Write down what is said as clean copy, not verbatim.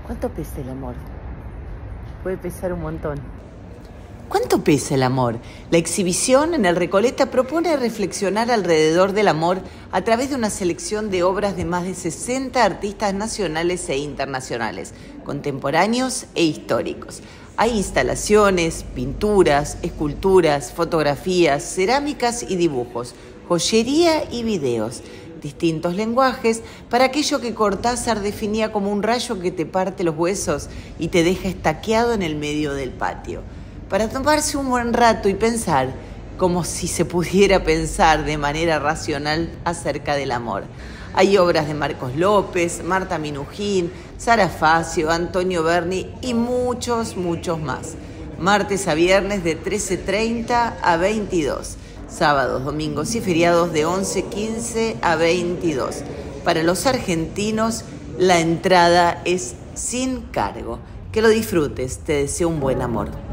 ¿Cuánto pesa el amor? Puede pesar un montón. ¿Cuánto pesa el amor? La exhibición en el Recoleta propone reflexionar alrededor del amor a través de una selección de obras de más de 60 artistas nacionales e internacionales, contemporáneos e históricos. Hay instalaciones, pinturas, esculturas, fotografías, cerámicas y dibujos, joyería y videos, distintos lenguajes para aquello que Cortázar definía como un rayo que te parte los huesos y te deja estaqueado en el medio del patio. Para tomarse un buen rato y pensar como si se pudiera pensar de manera racional acerca del amor. Hay obras de Marcos López, Marta Minujín, Sara Facio, Antonio Berni y muchos más. Martes a viernes de 13:30 a 22. Sábados, domingos y feriados de 11:15 a 22. Para los argentinos, la entrada es sin cargo. Que lo disfrutes, te deseo un buen amor.